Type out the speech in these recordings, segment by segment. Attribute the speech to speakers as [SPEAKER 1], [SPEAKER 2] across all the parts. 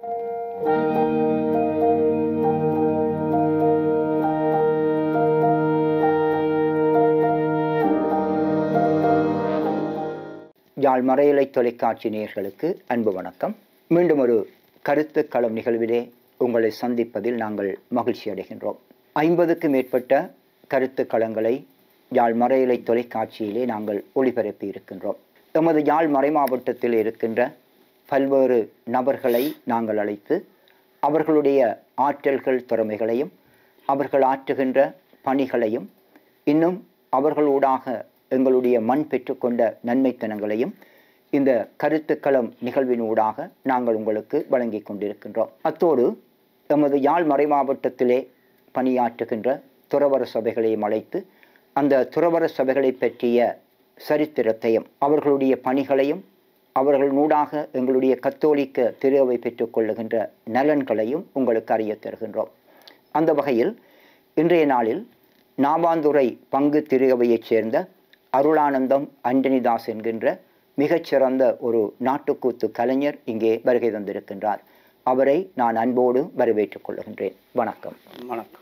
[SPEAKER 1] யாழ் மறையலை தொலைக்காட்சி நேயர்களுக்கு அன்பு வணக்கம். மீண்டும் ஒரு கருத்து களம் நிகழ்விலே உங்களை சந்திப்பதில் நாங்கள் மகிழ்ச்சி அடைகின்றோம். 50க்கும் மேற்பட்ட கருத்து களங்களை யாழ் மறையலை தொலைக்காட்சியிலே நாங்கள் ஒளிபரப்பி இருக்கின்றோம். எமது யாழ் மறை மாவட்டத்தில் இருக்கின்ற பல்வேறு நபர்களை நாங்கள் அழைத்து அவர்களுடைய ஆற்றல்கள் திறமைகளையும் அவர்கள் ஆற்றுகின்ற பணிகளையும் இன்னும் அவர்களூடாக எங்களுடைய மண் பெற்றுக்கொண்ட நன்மைத்தனங்களையும் இந்த கருத்துக்களம் நிகழ்வினூடாக நாங்கள் உங்களுக்கு வழங்கி கொண்டிருக்கின்றோம். அத்தோடு எமது யாழ் மறை மாவட்டத்திலே பணியாற்றுகின்ற துறவற சபைகளையும் அழைத்து அந்த துறவற சபைகளை பற்றிய சரித்திரத்தையும் அவர்களுடைய பணிகளையும் அவர்களூடாக எங்களுடைய கத்தோலிக்க திருவை பெற்றுக்கொள்ளுகின்ற நலன்களையும் உங்களுக்கு அறிய தருகின்றோம். அந்த வகையில் இன்றைய நாளில் நாவாந்துறை பங்கு திருவையைச் சேர்ந்த அருளானந்தம் அண்டனிதாஸ் என்கின்ற மிகச்சிறந்த ஒரு நாட்டுக்கூத்து கலைஞர் இங்கே வருகை தந்திருக்கின்றார். அவரை நான் அன்போடு வரவேற்றுக் கொள்கின்றேன். வணக்கம்.
[SPEAKER 2] வணக்கம்.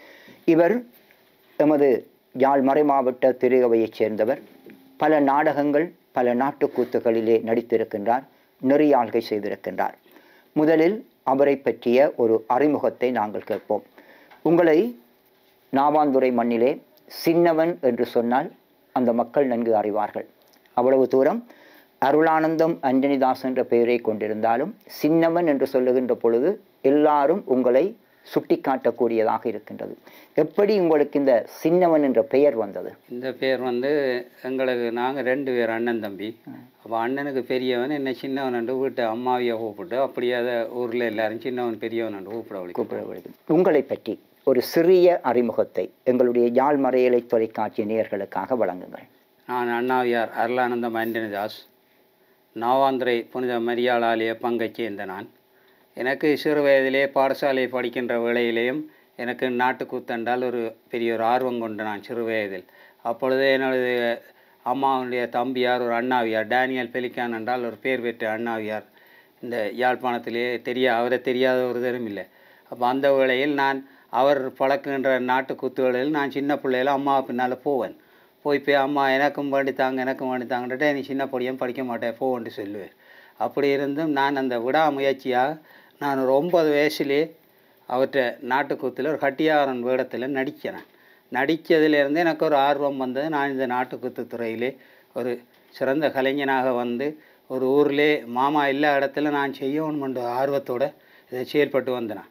[SPEAKER 1] இவர் எமது யாழ் மறை மாவட்ட திருவையைச் சேர்ந்தவர். பல நாடகங்கள் பல நாட்டுக்கூத்துகளிலே நடித்திருக்கின்றார், நெறியாள்கை செய்திருக்கின்றார். முதலில் அவரை பற்றிய ஒரு அறிமுகத்தை நாங்கள் கேட்போம். உங்களை நாவாந்துறை மண்ணிலே சின்னவன் என்று சொன்னால் அந்த மக்கள் நன்கு அறிவார்கள். அவ்வளவு தூரம் அருளானந்தம் அண்டனிதாஸ் என்ற பெயரை கொண்டிருந்தாலும் சின்னவன் என்று சொல்லுகின்ற பொழுது எல்லாரும் உங்களை சுட்டி காட்டக்கூடியதாக இருக்கின்றது. எப்படி உங்களுக்கு இந்த சின்னவன் என்ற பெயர் வந்தது?
[SPEAKER 2] இந்த பெயர் எங்களுக்கு நாங்கள் 2 பேர் அண்ணன் தம்பி. அப்போ அண்ணனுக்கு பெரியவன் என்ன சின்னவன் என்று வீட்டை அம்மாவியை கூப்பிட்டு அப்படியே அதை ஊரில் எல்லாரும் சின்னவன் பெரியவன் என்று கூப்பிட.
[SPEAKER 1] உங்களை பற்றி ஒரு சிறிய அறிமுகத்தை எங்களுடைய யாழ் மறையலை தொலைக்காட்சி நேயர்களுக்காக வழங்குங்கள்.
[SPEAKER 2] நான் அண்ணாவியார் அருளானந்தம் அண்டனிதாஸ், நாவாந்துறை புனித மரியாள் ஆலய பங்கைச் சேர்ந்த நான். எனக்கு சிறு வயதிலே பாடசாலை படிக்கின்ற வேளையிலேயும் எனக்கு நாட்டுக்கூத்தென்றால் ஒரு பெரிய ஒரு ஆர்வம் கொண்டு நான் சிறு வயதில். அப்பொழுது என்னுடைய அம்மாவுடைய தம்பியார் ஒரு அண்ணாவியார் டேனியல் பெலிக்கான் என்றால் ஒரு பேர் பெற்ற அண்ணாவியார் இந்த யாழ்ப்பாணத்திலே அவரை தெரியாத ஒருத்தரும் இல்லை. அப்போ அந்த வேளையில் நான் அவர் பழக்குகின்ற நாட்டுக்கூத்துகளில் நான் சின்ன பிள்ளையில அம்மா பின்னால் போவேன். போய் அம்மா எனக்கும் வேண்டித்தாங்கன்ட்டு நீ சின்ன பொடியும் படிக்க மாட்டேன் போவன்ட்டு சொல்லுவேன். அப்படி இருந்தும் நான் அந்த விடாமுயற்சியாக நான் ஒரு 9 வயசுலே அவற்றை நாட்டுக்கூத்தில் ஒரு கட்டியாரன் வேடத்தில் நடிக்கிறேன். நடித்ததிலிருந்து எனக்கு ஒரு ஆர்வம் வந்தது. நான் இந்த நாட்டுக்கூத்து துறையிலே ஒரு சிறந்த கலைஞனாக ஒரு ஊரிலே மாமா எல்லா இடத்துல நான் செய்யணுமென்ற ஆர்வத்தோடு இதை செயல்பட்டு வந்தேன்.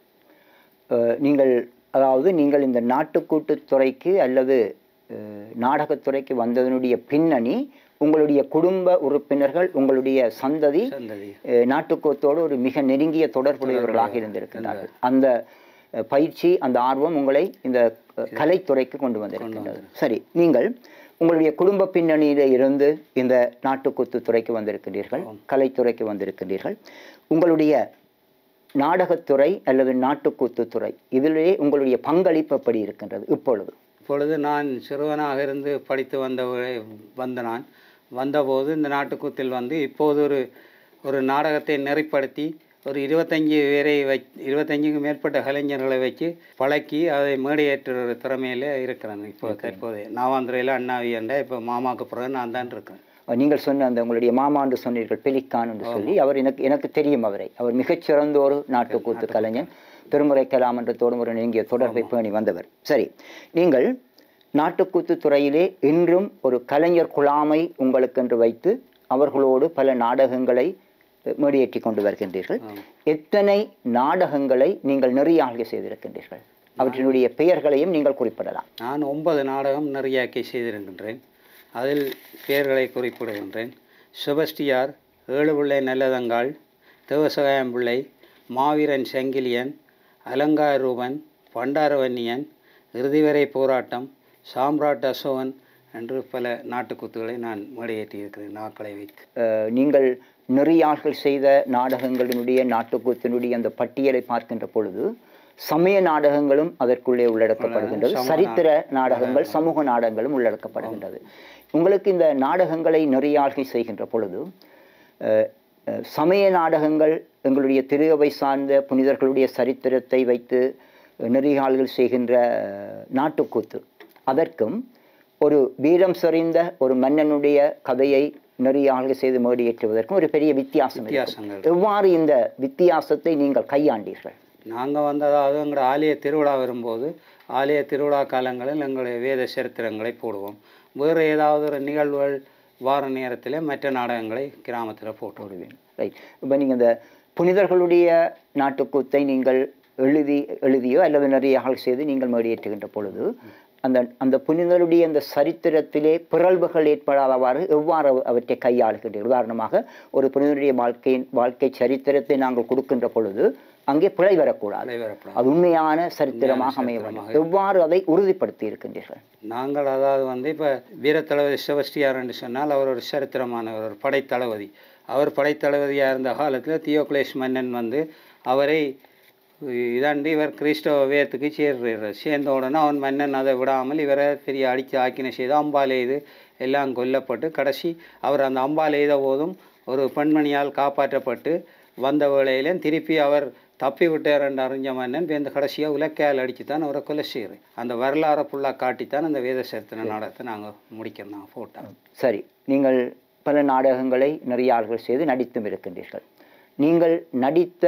[SPEAKER 1] நீங்கள் இந்த நாட்டுக்கூட்டு துறைக்கு அல்லது நாடகத்துறைக்கு வந்ததனுடைய பின்னணி உங்களுடைய குடும்ப உறுப்பினர்கள் உங்களுடைய சந்ததி நாட்டுக்கூத்தோடு ஒரு மிக நெருங்கிய தொடர்புடையவர்களாக இருந்திருக்கிறார்கள். அந்த பயிற்சி அந்த ஆர்வம் உங்களை இந்த கலைத்துறைக்கு கொண்டு வந்திருக்கின்றது. சரி, நீங்கள் உங்களுடைய குடும்ப பின்னணியில இருந்து இந்த நாட்டுக்கூத்து துறைக்கு வந்திருக்கின்றீர்கள், கலைத்துறைக்கு வந்திருக்கின்றீர்கள். உங்களுடைய நாடகத்துறை அல்லது நாட்டுக்கூத்து துறை இதிலே உங்களுடைய பங்களிப்பு எப்படி இருக்கின்றது இப்பொழுது?
[SPEAKER 2] நான் சிறுவனாக இருந்து படித்து நான் வந்தபோது இந்த நாட்டுக்கூத்தில் இப்போது ஒரு நாடகத்தை நெறிப்படுத்தி ஒரு 25க்கும் மேற்பட்ட கலைஞர்களை வச்சு பழக்கி அதை மேடையேற்ற ஒரு திறமையில் இருக்கிறேன். இப்போது நாவாந்துறையில் அண்ணாவி என்ற இப்போ மாமாவுக்கு பிறகு நான் தான் இருக்கிறேன்.
[SPEAKER 1] நீங்கள் சொன்ன அந்த உங்களுடைய மாமா என்று சொன்னீர்கள் பெலிக்கான் என்று சொல்லி, அவர் எனக்கு தெரியும். அவர் மிகச்சிறந்த ஒரு நாட்டுக்கூத்து கலைஞன், பெருமுறை கலாமன்றத்தோடும் ஒரு நெருங்கிய தொடர்பை பேணி வந்தவர். சரி, நீங்கள் நாட்டுக்கூத்து துறையிலே இன்றும் ஒரு கலைஞர் குழாமை உங்களுக்கென்று வைத்து அவர்களோடு பல நாடகங்களை மேடியேற்றி கொண்டு வருகின்றீர்கள். எத்தனை நாடகங்களை நீங்கள் நெறியாள்கை செய்திருக்கின்றீர்கள்? அவற்றினுடைய பெயர்களையும் நீங்கள் குறிப்பிடலாம்.
[SPEAKER 2] நான் 9 நாடகம் நெறியாக்கை செய்திருக்கின்றேன். அதில் பெயர்களை குறிப்பிடுகின்றேன். செபஸ்டியார், ஏழுபிள்ளை நல்லதங்காள், தேவசகாயம்பிள்ளை, மாவீரன் செங்கிலியன், அலங்காரூபன், பண்டாரவன்னியன், இறுதிவரை போராட்டம், சாம்ராட் அசோகன் என்று பல நாட்டுக்கூத்துகளை நான் மேடையேற்றியிருக்கிறேன் நாட்களை வைத்து.
[SPEAKER 1] நீங்கள் நெறியாள்கள் செய்த நாடகங்களினுடைய நாட்டுக்கூத்தினுடைய அந்த பட்டியலை பார்க்கின்ற பொழுது சமய நாடகங்களும் அதற்குள்ளே உள்ளடக்கப்படுகின்றது, சரித்திர நாடகங்கள், சமூக நாடகங்களும் உள்ளடக்கப்படுகின்றது. உங்களுக்கு இந்த நாடகங்களை நெறியாள்கை செய்கின்ற பொழுது சமய நாடகங்கள் எங்களுடைய திருவை சார்ந்த புனிதர்களுடைய சரித்திரத்தை வைத்து நெறியாள்கள் செய்கின்ற நாட்டுக்கூத்து, அதற்கும் ஒரு வீரம் செறிந்த ஒரு மன்னனுடைய கதையை நெறியாள்கள் செய்து மேடியேற்றுவதற்கும் ஒரு பெரிய வித்தியாசங்கள். எவ்வாறு இந்த வித்தியாசத்தை நீங்கள் கையாண்டீர்கள்?
[SPEAKER 2] நாங்கள் அதாவது எங்களோட ஆலய திருவிழா வரும்போது ஆலய திருவிழா காலங்களில் எங்களுடைய வேத சரித்திரங்களை போடுவோம். வேறு ஏதாவது ஒரு நிகழ்வுகள் வார நேரத்தில் மற்ற நாடகங்களை கிராமத்தில் போட்டு
[SPEAKER 1] விடுவேன். ரைட். இப்போ நீங்கள் இந்த புனிதர்களுடைய நாட்டுக்கூத்தை நீங்கள் எழுதியோ அல்லது நிறைய செய்து நீங்கள் மேடியேற்றுகின்ற பொழுது அந்த புனிதருடைய அந்த சரித்திரத்திலே பிறழ்வுகள் ஏற்படாதவாறு எவ்வாறு அவற்றை கையாளுகின்றீர்கள்? உதாரணமாக ஒரு புனிதருடைய வாழ்க்கை சரித்திரத்தை நாங்கள் கொடுக்கின்ற பொழுது அங்கே பிழை வரக்கூடாது, அது உண்மையான சரித்திரமாக அமைய வேண்டும். எவ்வாறு அதை உறுதிப்படுத்தி இருக்கின்றீர்கள்?
[SPEAKER 2] நாங்கள் அதாவது இப்போ வீரத்தளபதி செபஸ்டியார் என்று சொன்னால் அவர் ஒரு சரித்திரமான ஒரு படைத்தளபதி. அவர் படைத்தளபதியாக இருந்த காலத்தில் தியோக்லேஸ் மன்னன் அவரை இதாண்டு இவர் கிறிஸ்தவ வேதத்துக்கு சேர்ந்த உடனே அவன் மன்னன் அதை விடாமல் இவரை பெரிய அடித்து ஆக்கின செய்து அம்பால் எய்து எல்லாம் கொல்லப்பட்டு கடைசி அவர் அந்த அம்பால் எய்த போதும் ஒரு பெண்மணியால் காப்பாற்றப்பட்டு வந்த வேளையிலும் திருப்பி அவர் தப்பி விட்டார் என்று அறிஞ்ச மன்னன் இந்த கடைசியாக உலக்கையால் அடித்து தான் அவரை கொலை செய்கிறேன். அந்த வரலாறை ஃபுல்லாக காட்டித்தான் அந்த வேத சரித்திர நாடகத்தை நாங்கள் முடிக்கிறோம் போட்டோம்.
[SPEAKER 1] சரி, நீங்கள் பல நாடகங்களை நிறைய ஆள்கள் செய்து நடித்தும் இருக்கின்றீர்கள். நீங்கள் நடித்த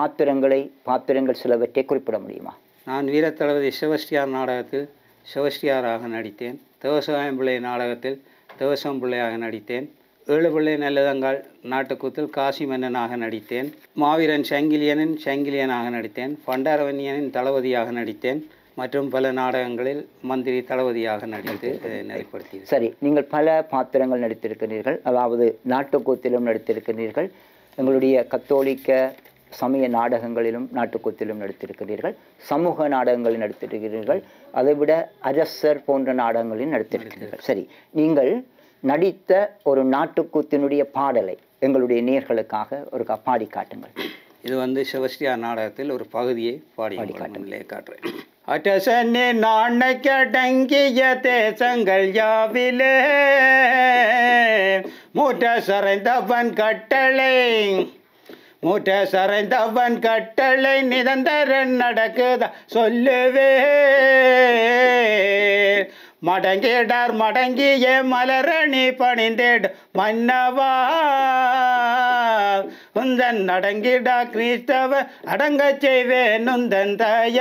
[SPEAKER 1] பாத்திரங்கள் சிலவற்றை குறிப்பிட முடியுமா?
[SPEAKER 2] நான் வீரத்தளபதி செபஸ்டியார் நாடகத்தில் செபஸ்டியாராக நடித்தேன். தேவசகாயம் பிள்ளை நாடகத்தில் தேவசம் பிள்ளையாக நடித்தேன். ஏழு பிள்ளை நல்லதங்கால் நாட்டுக்கூத்தில் காசி மன்னனாக நடித்தேன். மாவீரன் சங்கிலியனாக நடித்தேன். பண்டாரவன்னியனின் தளபதியாக நடித்தேன். மற்றும் பல நாடகங்களில் மந்திரி தளபதியாக நடித்து நெறிப்படுத்தி.
[SPEAKER 1] சரி, நீங்கள் பல பாத்திரங்கள் நடித்திருக்கிறீர்கள், அதாவது நாட்டுக்கூத்திலும் நடித்திருக்கிறீர்கள், எங்களுடைய கத்தோலிக்க சமய நாடகங்களிலும் நாட்டுக்கூத்திலும் நடித்திருக்கிறீர்கள், சமூக நாடகங்களில் நடித்திருக்கிறீர்கள், அதைவிட அரசர் போன்ற நாடகங்களில் நடித்திருக்கிறீர்கள். சரி, நீங்கள் நடித்த ஒரு நாட்டுக்கூத்தினுடைய பாடலை எங்களுடைய நேயர்களுக்காக ஒரு பாடி காட்டுங்கள்.
[SPEAKER 2] இது செபஸ்டியார் நாடகத்தில் ஒரு பகுதியை பாடி காட்டுறேன். அட்டசனே நாணக்கடங்கிய தேசங்கள் யாவிலே மூட்ட சரைந்தவன் கட்டளை நிரந்தரன் நடக்குதா சொல்லுவே மடங்கிய மலரணி பணிந்தேடு மன்னவா உந்தன் அடங்கிடா கிறிஸ்தவ அடங்கச் செய்வேன் உந்தன்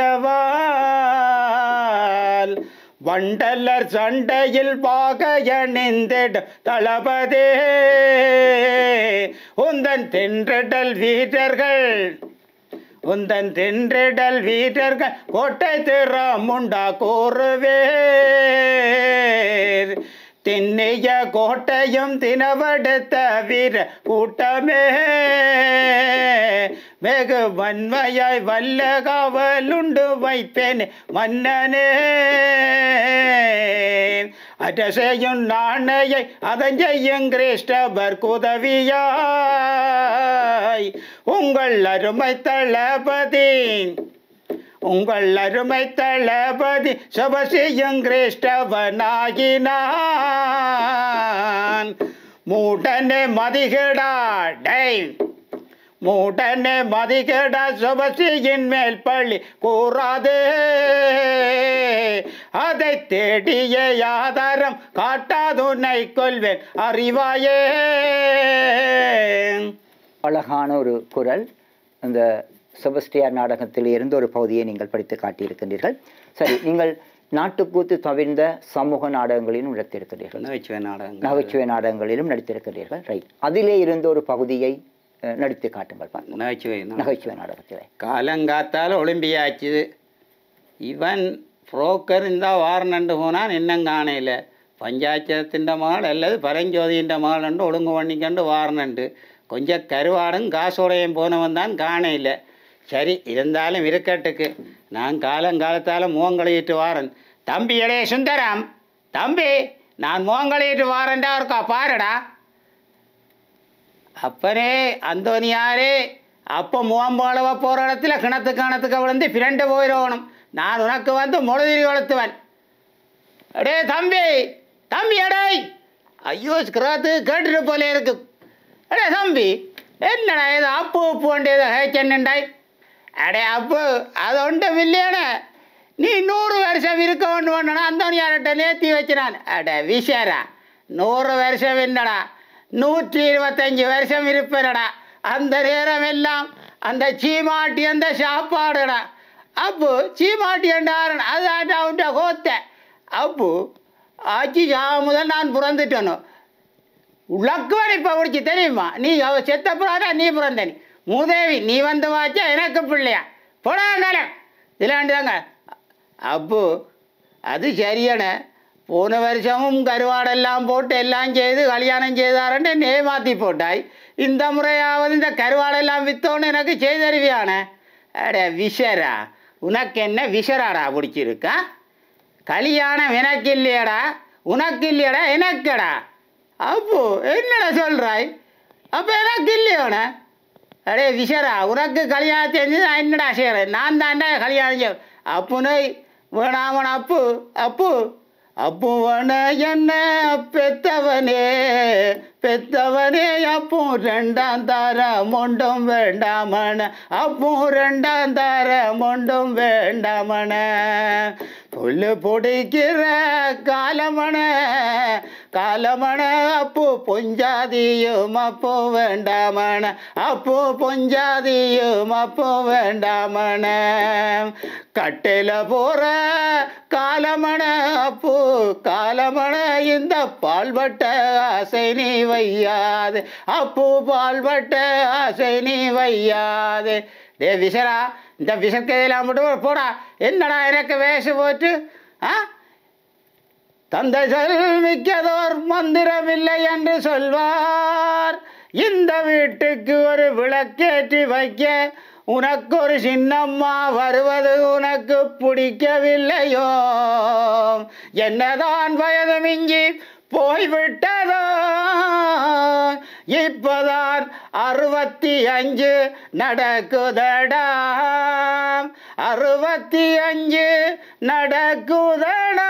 [SPEAKER 2] தயவால் வண்டலர் சண்டையில் பாகையணிந்திட தளபதே உந்தன் தென்றடல் வீரர்கள் கோட்டை திறமுண்டா கூறுவேர் திண்ணிய கோட்டையும் தினவடுத்த வீர கூட்டமே வெகு வன்மையாய் வல்ல காவலுண்டு வைப்பேன் மன்னனே அட்டசையும் நாணையை அதஞ்செய்யும் கிறிஸ்டபர் குதவியாய் உங்கள் அருமை தளபதி செபஸ்டியார் கிறிஸ்தவனாகினான். மூடனே மதிகடா செபஸ்டியின் மேல் பள்ளி கூறாதே அதை தேடிய ஆதாரம் காட்டாதுனை கொள்வேன் அறிவாயே.
[SPEAKER 1] அழகான ஒரு குரல். அந்த செபஸ்டியார் நாடகத்தில் இருந்து ஒரு பகுதியை நீங்கள் படித்து காட்டியிருக்கின்றீர்கள். சரி, நீங்கள் நாட்டுக்கூத்து தவிர்ந்த சமூக நாடகங்களிலும் நடித்திருக்கிறீர்கள், நகைச்சுவை நாடகங்களிலும் நடித்திருக்கிறீர்கள். ரைட், அதிலே இருந்து ஒரு பகுதியை நடித்து காட்டுங்கள். நகைச்சுவை நாடகத்தில்
[SPEAKER 2] காலங்காத்தால் ஒலிம்பியாச்சு இவன் புரோக்கர் இந்த வாரம் நண்டு போனான் இன்னும் காணையில் பஞ்சாயத்தின் மகள் அல்லது பரஞ்சோதியின் மகள் நண்டு ஒழுங்கு பண்ணிக்கண்டு வாரனண்டு கொஞ்சம் கருவாடும் காசோடையும் போனவன் தான் காணையில். சரி, இருந்தாலும் இருக்கட்டுக்கு நான் காலங்காலத்தால் முகங்களையிட்டு வாரன். தம்பி எடே சுந்தரம், தம்பி நான் முகங்களையிட்டு வாரன்டா இருக்கா பாருடா. அப்பனே அந்தோனியாரே, அப்போ முகம்போளவ போகிற இடத்துல கிணத்துக்கு விழுந்து பிரண்டு போயிடணும். நான் உனக்கு மொழுதிரி வளர்த்துவன். அடே தம்பி எடே, ஐயோ கிராத்து கேட்டுட்டு போல இருக்கு. அடே தம்பி, என்னடா இது அப்பு உப்பு வேண்டியது ஹேச்சன்னுண்டாய் அடே அப்பு அது ஒன்றும் இல்லையானே நீ 100 வருஷம் இருக்க ஒன்று வேணுனா அந்தோனியார்கிட்ட நேர்த்தி வச்சினான் அட விஷயரா 100 வருஷம் என்னடா 125 வருஷம் இருப்பேனடா அந்த நேரம் எல்லாம் அந்த சீமாட்டி அந்த சாப்பாடுடா அப்பு சீமாட்டி என்றாரன் அது அவன்கிட்ட கோத்த அப்பு ஆச்சி முதல் நான் பிறந்துட்டேனோ உலக்குவன் இப்போ முடிச்சு தெரியுமா நீ அவ செத்த புறாடா நீ பிறந்தனி மூதேவி நீ வந்து வாச்சா எனக்கு பிள்ளையா போடாங்க இல்லாண்டுதாங்க அப்பு அது சரியான போன வருஷமும் கருவாடெல்லாம் போட்டு எல்லாம் செய்து கல்யாணம் செய்தாரன்னு நே மாற்றி போட்டாய் இந்த முறையாவது இந்த கருவாடெல்லாம் விற்றோன்னு எனக்கு செய்தருவியானே அட விஷரா உனக்கு என்ன விஷராடா பிடிச்சிருக்கா கல்யாணம் எனக்கு இல்லையடா உனக்கு இல்லையடா எனக்கடா அப்போ என்னடா சொல்கிறாய் அப்போ எனக்கு இல்லையோண்ணே அடே விஷரா உனக்கு கல்யாணம் செஞ்சு நான் என்னடா செய்கிறேன் நான் தாண்டா கல்யாணம் செய்ய அப்புனை வேணாமன் அப்பு அப்பு அப்பு வேண என்ன பெத்தவனே பெத்தவனே அப்பு 2ஆம் தார மொண்டும் வேண்டாமன அப்பு 2ஆம் தார மொண்டும் வேண்டாமன புல்லு பொடிக்கிற காலமன காலமன அப்பு பொஞ்சாதியும் அப்போ வேண்டாமன அப்பு பொஞ்சாதியும் அப்போ வேண்டாமன கட்டையில் போகிற காலமன அப்பு காலமன இந்த பால்வட்ட ஆசை நீ வையாது அப்பு பால்வட்ட ஆசை நீ வையாது டே விஷரா இந்த விஷக்கையெல்லாம் மட்டும் போடா என்னடா எனக்கு வேஷம் போட்டு ஆ தந்தை மிக்கதோர் மந்திரம் இல்லை என்று சொல்வார் இந்த வீட்டுக்கு ஒரு விளக்கேற்றி வைக்க உனக்கு ஒரு சின்னம்மா வருவது உனக்கு பிடிக்கவில்லையோ என்னதான் வயது மிஞ்சி போய்விட்டதோ இப்பதான் 65 நடக்குதடா 65 நடக்குதடா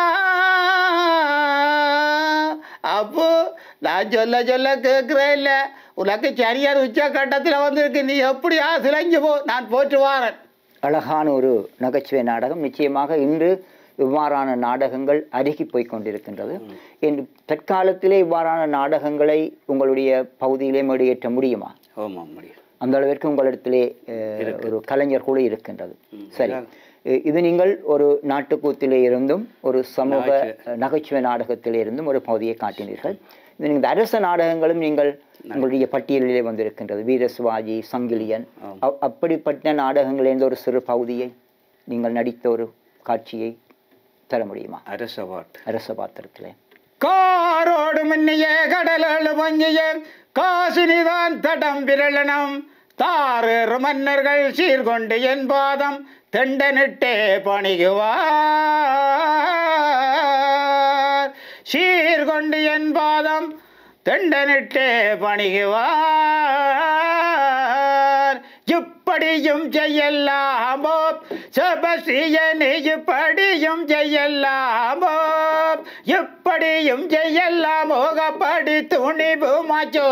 [SPEAKER 2] அப்போ நான் சொல்ல கேட்குறேன் இல்லை உனக்கு சரியார் உச்சக்கட்டத்தில் வந்திருக்கு நீ எப்படியா சிலைஞ்சு போ நான் போட்டு வாரேன்
[SPEAKER 1] அழகான ஒரு நகைச்சுவை நாடகம் நிச்சயமாக இன்று இவ்வாறான நாடகங்கள் அருகி போய் கொண்டிருக்கின்றது தற்காலத்திலே இவ்வாறான நாடகங்களை உங்களுடைய பகுதியிலே மேடையேற்ற முடியுமா
[SPEAKER 2] ஆமாம் முடியும்
[SPEAKER 1] அந்த அளவிற்கு உங்களிடத்திலே ஒரு கலைஞர் கூட இருக்கின்றது சரி இது நீங்கள் ஒரு நாட்டுக்கூத்திலே இருந்தும் ஒரு சமூக நகைச்சுவை நாடகத்திலே இருந்தும் ஒரு பகுதியை காட்டினீர்கள் இது நீங்கள் அரச நாடகங்களும் நீங்கள் உங்களுடைய பட்டியலிலே வந்திருக்கின்றது வீர சிவாஜி சங்கிலியன் அப்படிப்பட்ட நாடகங்களிலிருந்து ஒரு சிறு பகுதியை நீங்கள் நடித்த ஒரு காட்சியை தர முடியுமா அரச பாத்திரத்திலே
[SPEAKER 2] காரோடு மன்னிய கடலோடு பொங்கிய காசினிதான் தடம் விரலனம் தாறு மன்னர்கள் சீர்கொண்டு என் பாதம் தெண்டனிட்டே பணிகுவார் சீர்கொண்டு என் பாதம் தெண்டனிட்டே பணிகுவார் இப்படியும் செய்யலாமோ செபஸ்டியன் இப்படியும் செய்யலாமோ இப்படியும் செய்யலாமோ கபடி துணிவு மாச்சோ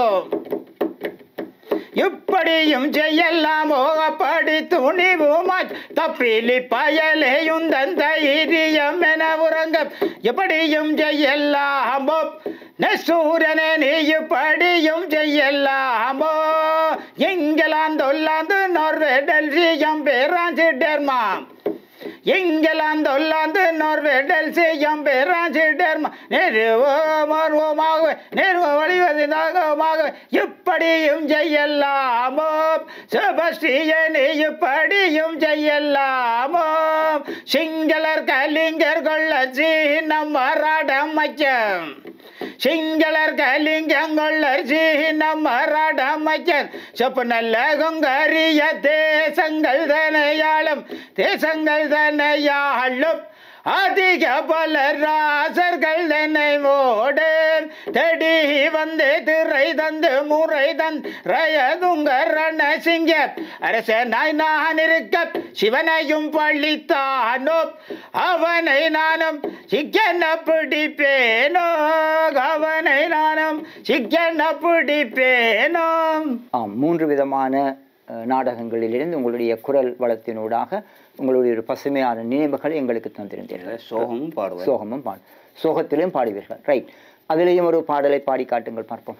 [SPEAKER 2] இப்படியும் செய்யலாமோ அப்படி துணிவு தப்பிலி பயலையும் தந்தைரியம் என உறங்க எப்படியும் செய்யலாமோ நெசூரனே நீ இப்படியும் செய்யலாமோ இங்கிலாந்து நோர்வே டெல்சியம் பேராஞ்சி டெர்மாம் இங்கிலாந்து நோர்வே டெல்சியம் பேராஞ்சி டெர்மா நெருவமாக நெருவ வழிவதாக இப்படியும் செய்யலாமோ செபஸ்டியனே இப்படியும் செய்யலாமோ சிங்களர் கலிங்கர் கொள்ளச்சி நம்ம ராடமச்சம் சிங்களர் கலிங்கங்கொள்ளர் சீனம் மராடமைச்சர் சொப்பு நல்ல கொங்கரிய தேசங்கள் தனையாளும்
[SPEAKER 3] அதிக பல ராசர்கள் நினைவோடு தேடி வந்து திரை தந்து முறை தயதுங்கரண சிங்க அரசனாய் நான் இருக்க சிவனையும் பழித்தானோ அவனை நானும் சிக்கன பிடிப்பேனோ அவனை நானும் சிக்கன பிடிப்பேனோ.
[SPEAKER 1] ஆம், 3 விதமான நாடகங்களிலிருந்து உங்களுடைய குரல் வளத்தினூடாக உங்களுடைய ஒரு பசுமையான நினைவுகளை எங்களுக்கு தந்திருந்தீர்கள்.
[SPEAKER 2] சோகமும் பாடுவார்.
[SPEAKER 1] சோகத்திலும் பாடுவீர்கள். ரைட், அதிலேயும் ஒரு பாடலை பாடி காட்டுங்கள் பார்ப்போம்.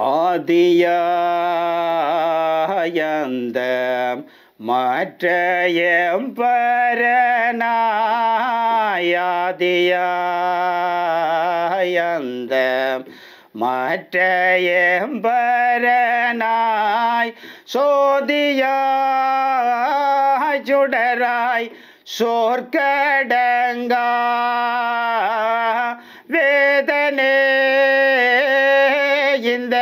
[SPEAKER 3] ஆதியாயந்த மற்றையம் பரநாயாதியாயந்த மற்றையம் பரனாய் சோதியாய் சுடராய் சோர்க்கடங்கா வேதனே இந்த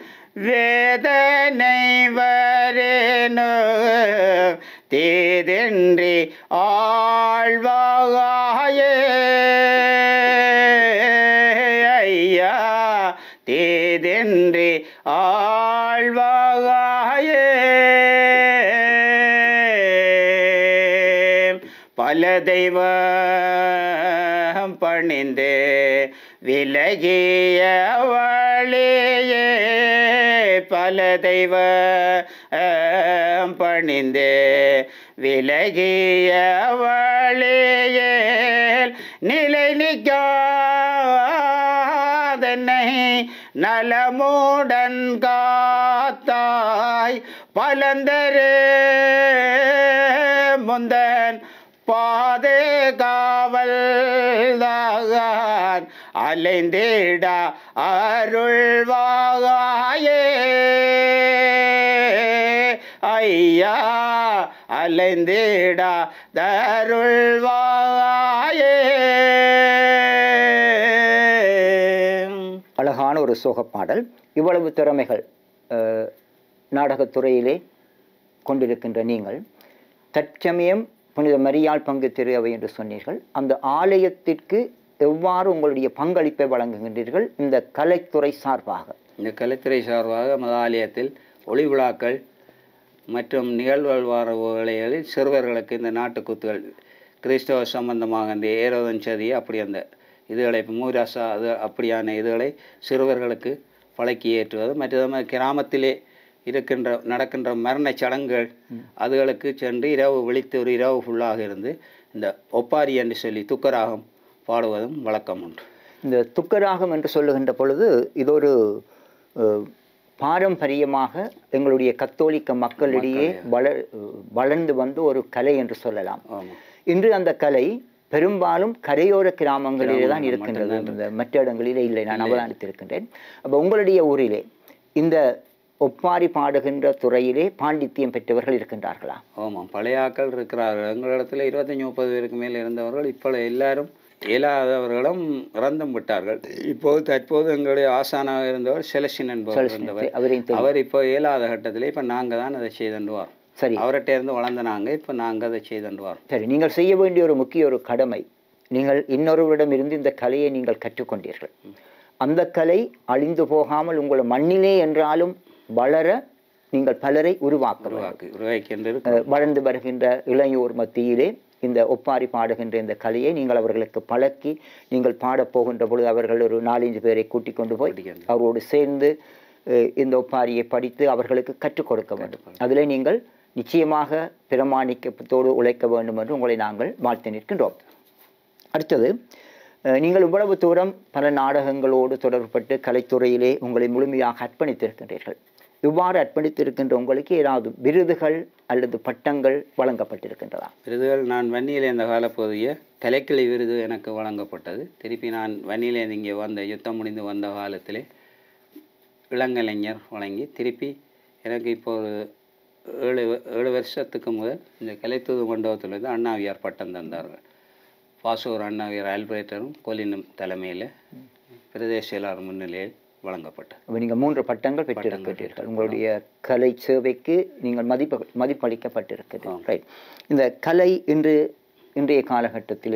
[SPEAKER 3] வேதனை வரேனோ தேதென்றி ஆழ்வாயே ஐயா தேதென்றி ஆழ்வாயே. பல தெய்வம் பணிந்து விலகிய வழியே பல தெய்வம் பணிந்து விலகிய வழியே நிலை நிற்காதனை நலமுடன் காத்தாய் பலந்தரே முந்தன் பாதுகாவல் தான் அலைந்திட அருள்வாயே ஐயா அலைந்திட தருள்வாயே.
[SPEAKER 1] அழகான ஒரு சோகப்பாடல். இவ்வளவு திறமைகள் நாடகத்துறையிலே கொண்டிருக்கின்ற நீங்கள் தற்சமயம் புனித மரியாள் பங்கு திரு அவை என்று சொன்னீர்கள். அந்த ஆலயத்திற்கு எவ்வாறு உங்களுடைய பங்களிப்பை வழங்குகின்றீர்கள் இந்த கலைத்துறை சார்பாக?
[SPEAKER 2] இந்த கலைத்துறை சார்பாக மத ஆலயத்தில் ஒளி விழாக்கள் மற்றும் நிகழ்வுகள் வார வேளைகளில் சிறுவர்களுக்கு இந்த நாட்டுக்கூத்துகள் கிறிஸ்தவ சம்பந்தமாக இந்த ஏரோதன் சதி அப்படி அந்த இதுகளை மூராசா அது அப்படியான இதுகளை சிறுவர்களுக்கு பழக்கி ஏற்றுவது. மற்ற கிராமத்திலே நடக்கின்ற மரண சடங்குகள் அதுகளுக்கு சென்று இரவு விழித்து ஒரு இரவு ஃபுல்லாக இருந்து இந்த ஒப்பாரி என்று சொல்லி துக்கராகம் பாடுவதும் வழக்கம் உண்டு.
[SPEAKER 1] இந்த துக்கராகம் என்று சொல்லுகின்ற பொழுது இது ஒரு பாரம்பரியமாக எங்களுடைய கத்தோலிக்க மக்களிடையே வளர்ந்து வந்து ஒரு கலை என்று சொல்லலாம். இன்று அந்த கலை பெரும்பாலும் கரையோர கிராமங்களிலே தான் இருக்கின்றது, இந்த மற்ற இடங்களிலே இல்லை. நான் அவதானித்திருக்கின்றேன். அப்போ உங்களுடைய ஊரிலே இந்த ஒப்பாரி பாடுகின்ற துறையிலே பாண்டித்தியம் பெற்றவர்கள் இருக்கின்றார்களா?
[SPEAKER 2] ஆமாம், பழைய ஆக்கள் இருக்கிறார்கள். எங்களிடத்தில் 25-30 பேருக்கு மேல் இருந்தவர்கள். இப்போ எல்லாரும் இயலாதவர்களும் இறந்தும் விட்டார்கள். தற்போது எங்களுடைய ஆசானாக இருந்தவர் செலசின் என்பவர் இருந்தவர். அவர் இப்போ இயலாத கட்டத்தில் இப்போ நாங்கள் தான் அதை செய்துண்டுவார்.
[SPEAKER 1] சரி,
[SPEAKER 2] அவர்கிட்ட இருந்து வளர்ந்த நாங்கள் இப்போ நாங்கள் அதை செய்துண்டுவார்.
[SPEAKER 1] சரி, நீங்கள் செய்ய வேண்டிய ஒரு முக்கிய ஒரு கடமை, நீங்கள் இன்னொருவரிடம் இருந்து இந்த கலையை நீங்கள் கற்றுக்கொண்டீர்கள். அந்த கலை அழிந்து போகாமல் உங்கள் மண்ணிலே என்றாலும் வளர நீங்கள் பலரை வளர்ந்து வருகின்ற இளையோர் மத்தியிலே இந்த ஒப்பாரி பாடுகின்ற இந்த கலையை நீங்கள் அவர்களுக்கு பழக்கி நீங்கள் பாடப்போகின்ற பொழுது அவர்கள் ஒரு 4-5 பேரை கூட்டிக் கொண்டு போய் அவரோடு சேர்ந்து இந்த ஒப்பாரியை படித்து அவர்களுக்கு கற்றுக் கொடுக்க வேண்டும். அதிலே நீங்கள் நிச்சயமாக பிரமாணிக்கத்தோடு உழைக்க வேண்டும் என்று உங்களை நாங்கள் வாழ்த்து நிற்கின்றோம். அடுத்தது, நீங்கள் இவ்வளவு தூரம் பல நாடகங்களோடு தொடர்பட்டு கலைத்துறையிலே உங்களை முழுமையாக அர்ப்பணித்திருக்கின்றீர்கள். இவ்வாறு அர்ப்பணித்திருக்கின்ற உங்களுக்கு ஏதாவது விருதுகள் அல்லது பட்டங்கள் வழங்கப்பட்டிருக்கின்றதா?
[SPEAKER 2] விருதுகள், நான் வன்னியிலே இந்த காலப்பகுதிய கலைக்கிளை விருது எனக்கு வழங்கப்பட்டது. திருப்பி நான் வன்னியிலே இங்கே வந்த யுத்தம் முடிந்து வந்த காலத்திலே இளங்கலைஞர் வழங்கி திருப்பி எனக்கு இப்போ ஒரு 7 வருஷத்துக்கு முதல் இந்த கலைத்தூது மண்டபத்திலிருந்து அண்ணாவியார் பட்டம் தந்தார்கள். பாசூர் அண்ணாவியார் ஆல்பரேட்டரும் கொலினும் தலைமையில் பிரதேச செயலாளர் முன்னிலையில் வழங்கப்பட்டது.
[SPEAKER 1] நீங்கள் 3 பட்டங்கள் பெற்றிருக்கிறீர்கள். உங்களுடைய கலை சேவைக்கு நீங்கள் மதிப்பளிக்கப்பட்டிருக்கிறது. ரைட். இந்த கலை இன்றைய காலகட்டத்திலே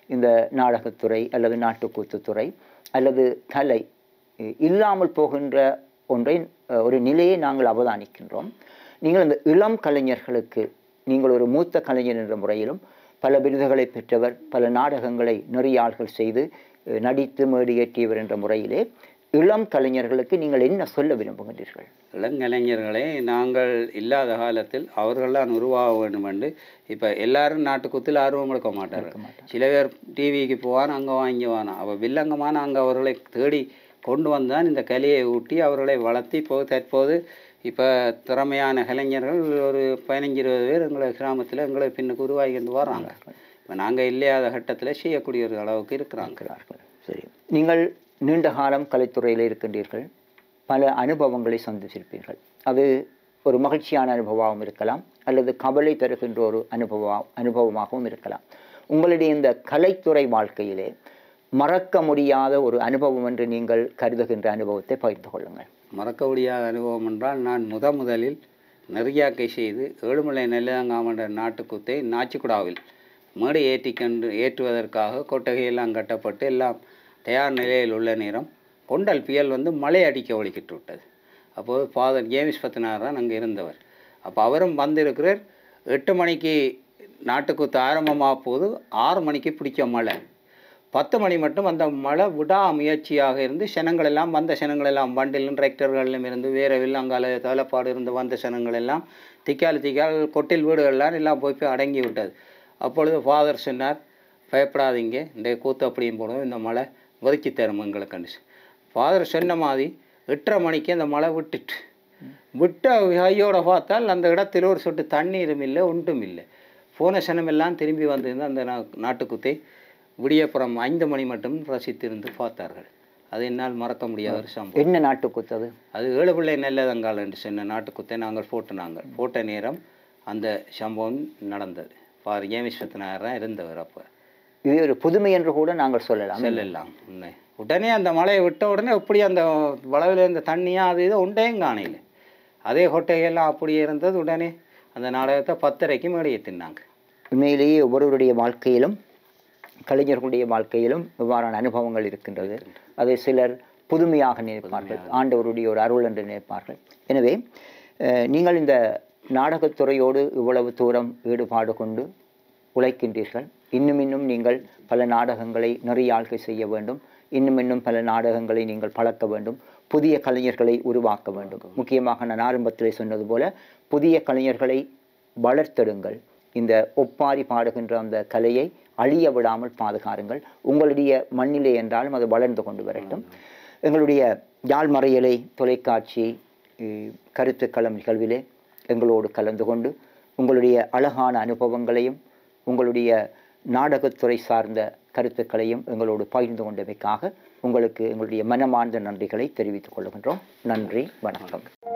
[SPEAKER 1] இந்த நாடகத்துறை அல்லது நாட்டுக்கூத்துத்துறை அல்லது கலை இல்லாமல் போகின்ற ஒன்றை ஒரு நிலையை நாங்கள் அவதானிக்கின்றோம். நீங்கள் அந்த இளம் கலைஞர்களுக்கு நீங்கள் ஒரு மூத்த கலைஞர் என்ற முறையிலும் பல விருதுகளை பெற்றவர், பல நாடகங்களை நெறியாள்கள் செய்து நடித்து மேடியேற்றியவர் என்ற முறையிலே இளம் கலைஞர்களுக்கு நீங்கள் என்ன சொல்ல விரும்புகின்றீர்கள்?
[SPEAKER 2] இளங்கலைஞர்களே, நாங்கள் இல்லாத காலத்தில் அவர்கள்லாம் உருவாக வேண்டும் என்று இப்போ எல்லாரும் நாட்டுக்குத்தில் ஆர்வம் எடுக்க மாட்டார்கள். சில பேர் டிவிக்கு போவான், அங்கே வாங்கிவானா, அவள் வில்லங்கமான அங்கே அவர்களை தேடி கொண்டு வந்தான் இந்த கலையை ஊட்டி அவர்களை வளர்த்தி தற்போது இப்போ திறமையான கலைஞர்கள் ஒரு 15-20 பேர் எங்களை கிராமத்தில் எங்களை பின்னுக்கு உருவாகிட்டு வர்றாங்க. இப்போ நாங்கள் இல்லாத கட்டத்தில் செய்யக்கூடிய ஒரு அளவுக்கு இருக்கிறாங்க.
[SPEAKER 1] சரி, நீங்கள் நீண்ட காலம் கலைத்துறையில் இருக்கின்றீர்கள், பல அனுபவங்களை சந்திச்சிருப்பீர்கள். அது ஒரு மகிழ்ச்சியான அனுபவமாகவும் இருக்கலாம் அல்லது கவலை தருகின்ற ஒரு அனுபவமாகவும் இருக்கலாம். உங்களுடைய இந்த கலைத்துறை வாழ்க்கையிலே மறக்க முடியாத ஒரு அனுபவம் என்று நீங்கள் கருதுகின்ற அனுபவத்தை பகிர்ந்து கொள்ளுங்கள்.
[SPEAKER 2] மறக்க முடியாத அனுபவம் என்றால், நான் முதலில் நெறியாக்கை செய்து ஏழுமலை நெல்லங்காமன்ற நாட்டுக்குத்தை நாச்சிக்குடாவில் மேடை ஏற்றுவதற்காக கொட்டகையெல்லாம் கட்டப்பட்டு எல்லாம் தயார் நிலையில் உள்ள நேரம் கொண்டல் புயல் வந்து மழை அடிக்க ஒழிக்கிட்டு விட்டது. அப்போது ஃபாதர் ஜேம்ஸ் பத்தினார் தான் அங்கே இருந்தவர். அப்போ அவரும் வந்திருக்கிறார். 8 மணிக்கு நாட்டுக்குத்து ஆரம்பமாக போது 6 மணிக்கு பிடிச்ச மழை, 10 மணி மட்டும் அந்த மழை விடா முயற்சியாக இருந்து ஜனங்களெல்லாம் வந்த ஜனங்களெல்லாம் வண்டிலும் டிராக்டர்களிலும் இருந்து வேறு வில்லங்கால தவலைப்பாடு இருந்து வந்த ஜனங்களெல்லாம் திக்கால் கொட்டில் வீடுகள்லாம் எல்லாம் போய் அடங்கி விட்டது. அப்பொழுது ஃபாதர் சொன்னார், பயப்படாதீங்க, இந்த கூத்து அப்படியும் போடுவோம், இந்த மழை ஒதுக்கி தரும் எங்களுக்கு கண்டிச்சு. ஃபாதர் சொன்ன மாதிரி 8:30 மணிக்கு அந்த மழை விட்ட கையோட பார்த்தால் அந்த இடத்துல ஒரு சொட்டு தண்ணீரும் இல்லை, ஒன்றும் இல்லை. போன சனமெல்லாம் திரும்பி வந்திருந்து அந்த நாட்டுக்குத்தை விடியப்புறம் 5 மணி மட்டும் ரசித்திருந்து பார்த்தார்கள். அது என்னால் மறக்க முடியாத ஒரு சம்பவம்.
[SPEAKER 1] என்ன நாட்டுக்குத்து அது? அது
[SPEAKER 2] ஏழுபிள்ளை நெல்லதங்கால் என்று சொன்ன நாட்டுக்குத்தை நாங்கள் போட்ட நேரம் அந்த சம்பவம் நடந்தது. ஜேம்ஸ் பத்தினார் தான் இருந்தவர். அப்போ
[SPEAKER 1] இது ஒரு புதுமை என்று கூட நாங்கள் சொல்லலாம்.
[SPEAKER 2] உண்மை. உடனே அந்த மழையை விட்ட உடனே எப்படி அந்த வளவில் இருந்த தண்ணியாக அது இதை உண்டையும் காணையில் அதே கொட்டையெல்லாம் அப்படியே இருந்தது. உடனே அந்த நாடகத்தை 10:30க்கு மேடையை தின்னாங்க.
[SPEAKER 1] உண்மையிலேயே ஒவ்வொருவருடைய வாழ்க்கையிலும் கலைஞர்களுடைய வாழ்க்கையிலும் இவ்வாறான அனுபவங்கள் இருக்கின்றது. அதை சிலர் புதுமையாக நினைப்பார்கள், ஆண்டவருடைய ஒரு அருள் என்று நினைப்பார்கள். எனவே நீங்கள் இந்த நாடகத்துறையோடு இவ்வளவு தூரம் ஈடுபாடு கொண்டு உழைக்கின்றீர்கள். இன்னும் நீங்கள் பல நாடகங்களை நெறியாழ்கை செய்ய வேண்டும். இன்னும் பல நாடகங்களை நீங்கள் பழக்க வேண்டும். புதிய கலைஞர்களை உருவாக்க வேண்டும். முக்கியமாக நான் ஆரம்பத்திலே சொன்னது போல புதிய கலைஞர்களை வளர்த்தெடுங்கள். இந்த ஒப்பாரி பாடுகின்ற அந்த கலையை அழிய விடாமல் பாதுகாருங்கள். உங்களுடைய மண்ணிலே என்றாலும் அது வளர்ந்து கொண்டு வரட்டும். எங்களுடைய யாழ் மறையலை தொலைக்காட்சி கருத்துக்களம் நிகழ்விலே எங்களோடு கலந்து கொண்டு உங்களுடைய அழகான அனுபவங்களையும் உங்களுடைய நாடகத்துறை சார்ந்த கருத்துக்களையும் எங்களோடு பகிர்ந்து கொண்டமைக்காக உங்களுக்கு எங்களுடைய மனமார்ந்த நன்றிகளை தெரிவித்துக் கொள்கின்றோம். நன்றி, வணக்கம்.